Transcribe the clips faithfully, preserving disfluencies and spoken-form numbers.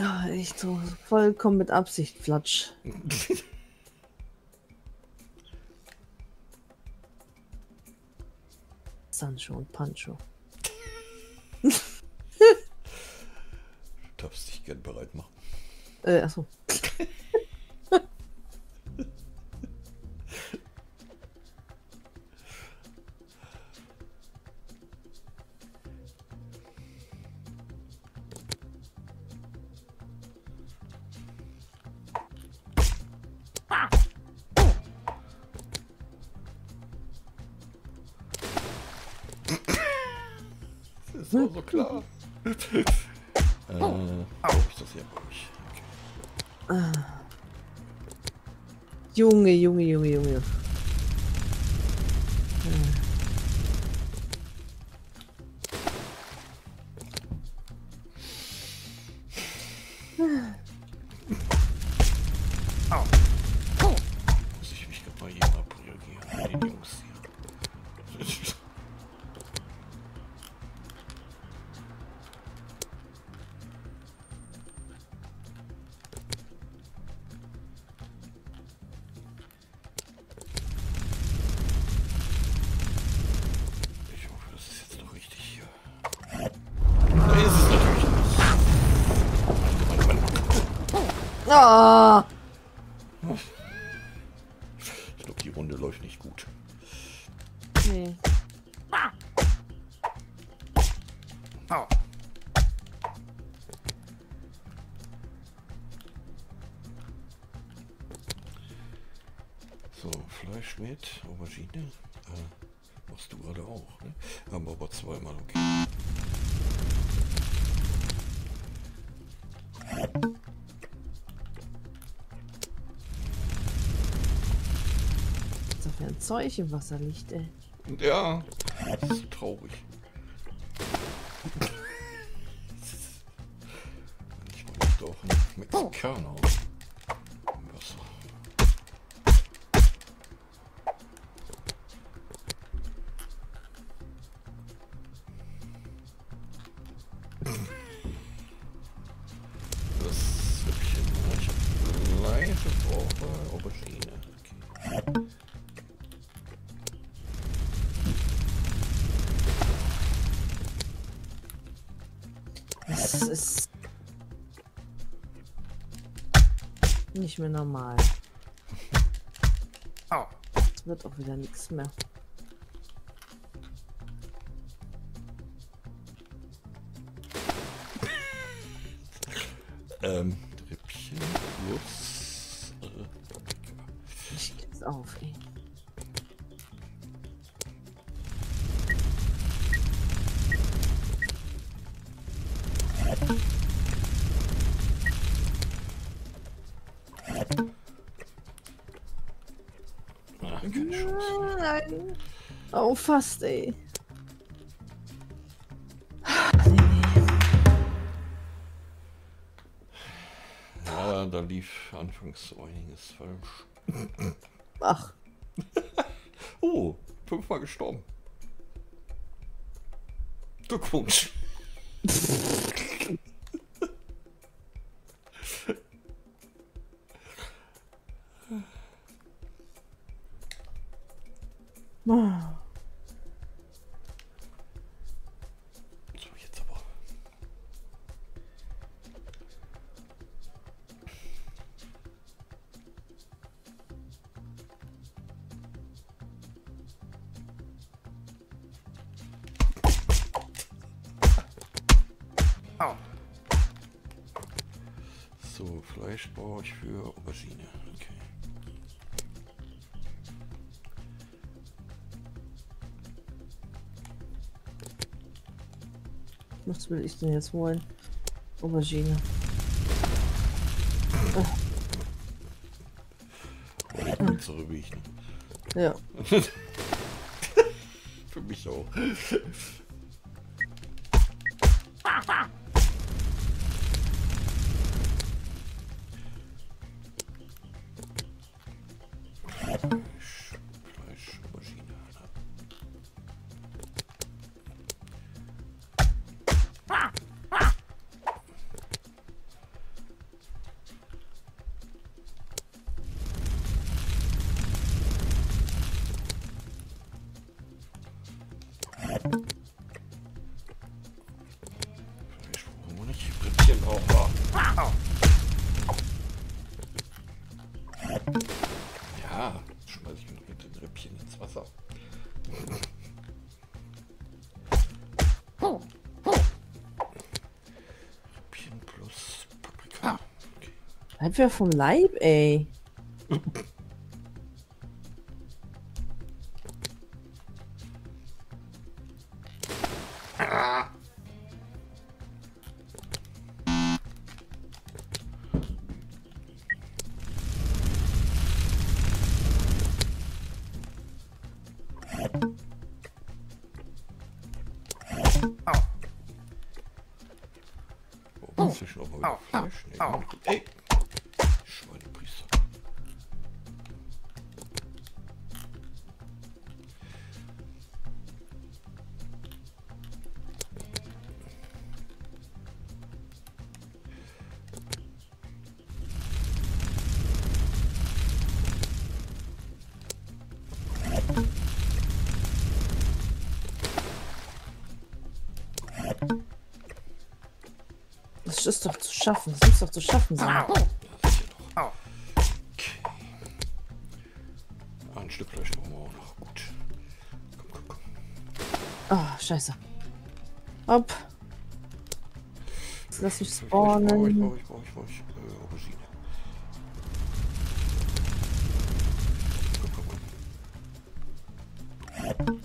Ah, echt so vollkommen mit Absicht, Flatsch. Sancho und Pancho. Du darfst dich gern bereit machen. Äh, achso. Das war so klar. äh, hab ich das hier bei euch? Okay. Ah. Junge, Junge, Junge, Junge. Hm. Muss ich mich gerade mal hier abreagieren. Die Jungs hier. Ich hoffe, das ist jetzt noch richtig hier. Da ist es natürlich nicht. Ah! Ich glaube, die Runde läuft nicht gut. Nee. So, Fleisch mit Aubergine. Äh, machst du gerade auch, ne? Haben wir aber zweimal, okay. Was ist da für ein Zeug im Wasser liegt, ey? Ja, das ist so traurig. Ich meine doch ein Mexikaner im Wasser. Das Süppchen, ich habe leise brauche Aubergine. Okay. Das ist nicht mehr normal. Es wird auch wieder nichts mehr. Ähm, Rippchen plus äh, Paprika. Ich geht's auf, ey. Ah, keine Chance. Nein. Oh, fast, ey. Ja, da lief anfangs so einiges falsch. Ach. Oh, fünfmal gestorben. Glückwunsch. Ah. So, jetzt aber. So, Fleisch brauche ich für Aubergine. Okay. Was will ich denn jetzt wollen? Aubergine. Oh, die kürzere wie ich, ne? Ja. Für mich auch. Fleisch, Fleisch, Aubergine. auch mal. Ja, schmeiß ich noch mit den Rippchen ins Wasser. Rippchen plus Paprika. Okay. Bleib wer vom Leib, ey. Oh, ist schon noch mal Fleisch? Nee, oh. Ey! Schweinepriester. Das ist doch zu schaffen. Das muss doch zu schaffen sein. Ja, sicher doch. Okay. Ein Stück Fleisch brauchen wir auch noch. Gut. Komm, komm, komm. Ah, scheiße. Hopp. Jetzt lass mich Ich spawnen. brauche ich, brauche ich, brauche ich, brauche ich, äh, Aubergine. Komm, komm, komm.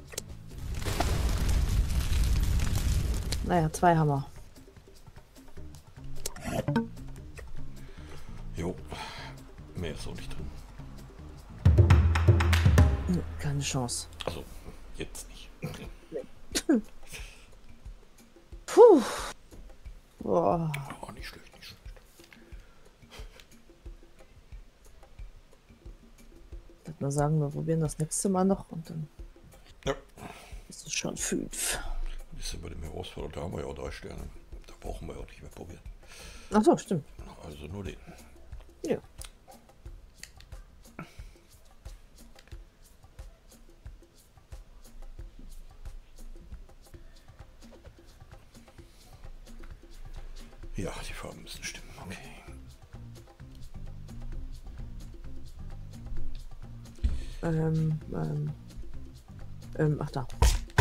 Naja, zwei haben wir. Jo. Mehr ist auch nicht drin. Hm, keine Chance. Also, jetzt nicht. Puh. Boah. Oh, nicht schlecht, nicht schlecht. Ich würde mal sagen, wir probieren das nächste Mal noch und dann Ja. ist es schon fünf. Ein bisschen bei dem Herausforderer, da haben wir ja auch drei Sterne. Da brauchen wir ja auch nicht mehr probieren. Ach so, stimmt. Also nur den. Ja. Ja, die Farben müssen stimmen. Okay. Ähm, ähm, ähm, ach da.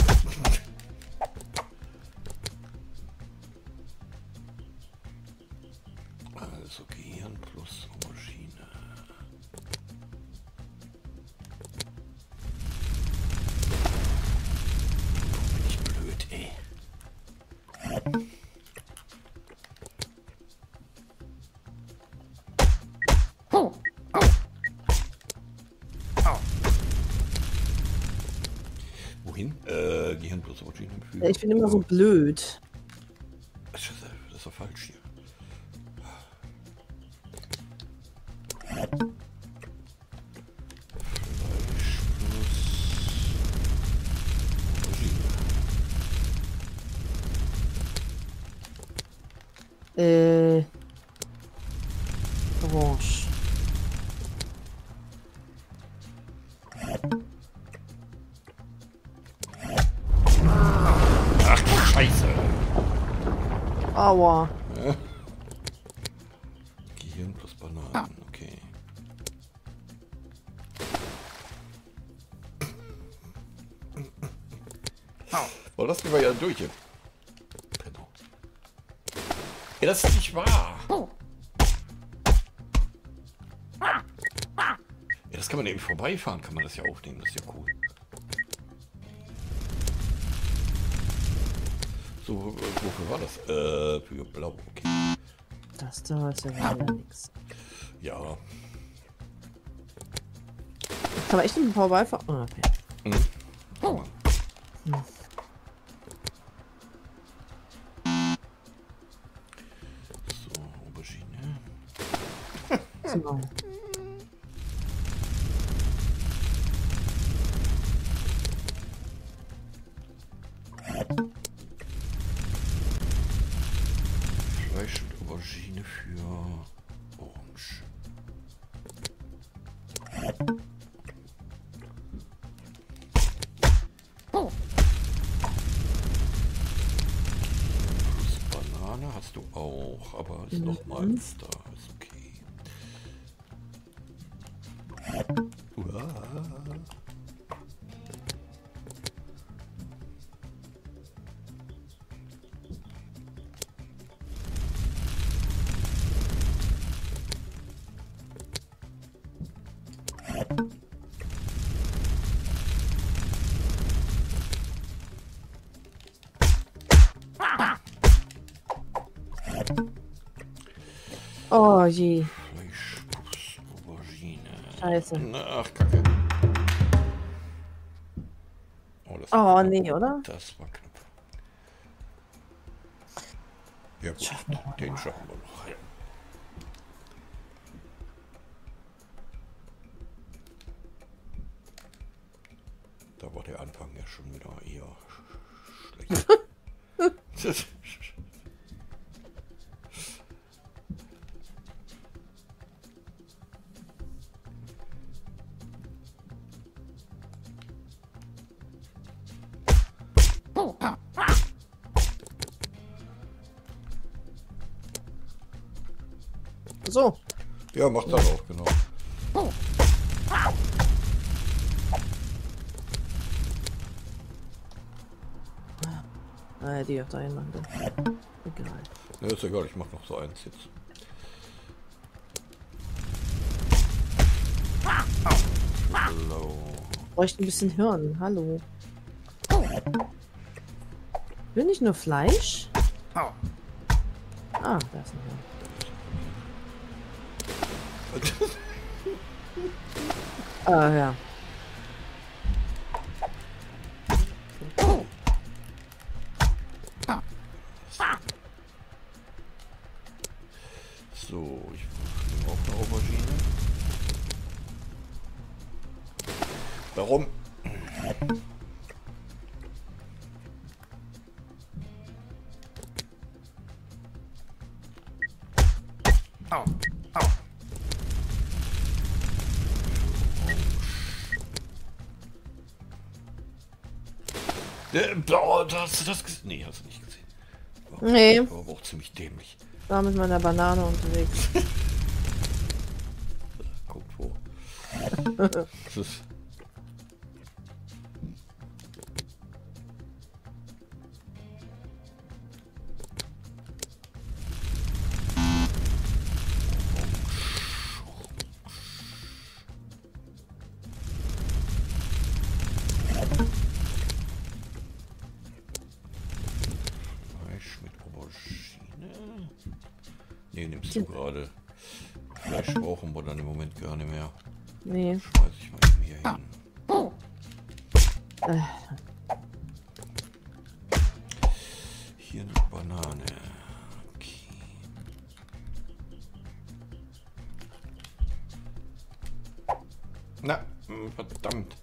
Also Gehirn plus Aubergine. Bin ich blöd, ey. Wohin? Äh, Gehirn plus Aubergine. Ja, ich bin immer so blöd. Das ist, das ist doch falsch hier. Fleisch plus Aubergine. Äh. Orange. Ach du Scheiße! Aua. Ja. Gehirn plus Bananen, okay. Oh, lass mich mal ja durch hier. Genau. Ja, das ist nicht wahr. Ja, das kann man eben vorbeifahren, kann man das ja aufnehmen, das ist ja cool. So, wofür war das? Äh, für blau, okay. Das da ist ja wieder nix. Ja. Kann man echt mit dem vorbeifahren? Oh, okay. Mhm. Oh. Hm. So, Aubergine. So. Fleisch und Aubergine für Orange. Plus Bananen. Banane hast du auch, aber ist Mhm. noch meins da. Ist okay. Uah. Oh je. Fleischkuss, Aubergine. Scheiße. Ach, Kacke. Oh, das war Oh knapp. nee, oder? Das war knapp. Ja gut, Schaffen wir den noch. schaffen wir noch. Ja. Da war der Anfang ja schon wieder eher schlecht. So. Ja, macht das auch, genau. Ah, die auch da hinmachen. Egal. Ne, ist egal, ich mach noch so eins jetzt. Hallo. Bräuchte ein bisschen Hirn. Hallo. Will nicht nur Fleisch? Ah, da ist ein Hirn. Ah, ja. So, ich brauche auch eine Aubergine. Warum? Äh, oh, da hast du das gesehen? Nee, hast du nicht gesehen. War, Nee. war aber auch ziemlich dämlich. Da mit meiner Banane unterwegs. Kommt vor. Das ist Fleisch mit Aubergine. Nee, nimmst du gerade. Fleisch brauchen wir dann im Moment gar nicht mehr. Nee. Schmeiß ich mal eben hier hin. Äh, Hier eine Banane. Okay. Na, hm, verdammt.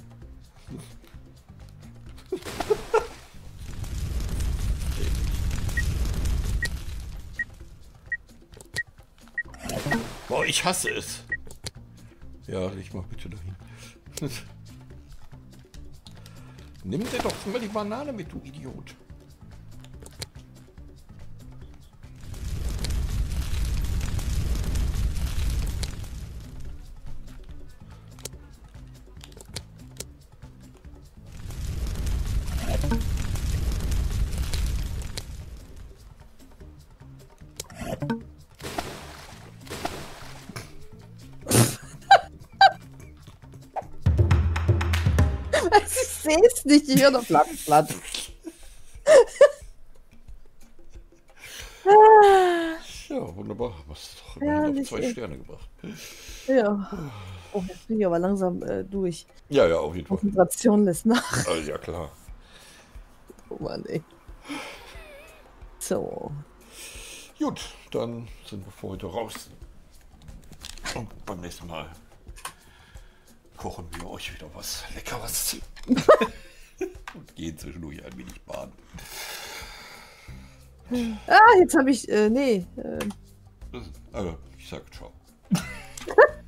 Boah, ich hasse es. Ja, leg mal bitte dahin. Nimm dir doch mal die Banane mit, du Idiot. ich sehe es nicht. Ich höre doch platt, platt. Ja, wunderbar. Was doch Ja, immerhin auf nicht zwei echt. Sterne gebracht. Ja. Oh, jetzt bin ich aber langsam äh, durch. Ja, ja, auf jeden Fall. Konzentration lässt nach. Also, ja, klar. Oh Mann, ey. So. Gut, dann sind wir für heute raus. Und beim nächsten Mal kochen wir euch wieder was Leckeres. Und gehen zwischendurch ein wenig baden. Ah, jetzt habe ich. Äh, nee. Äh, Also, ich sag ciao.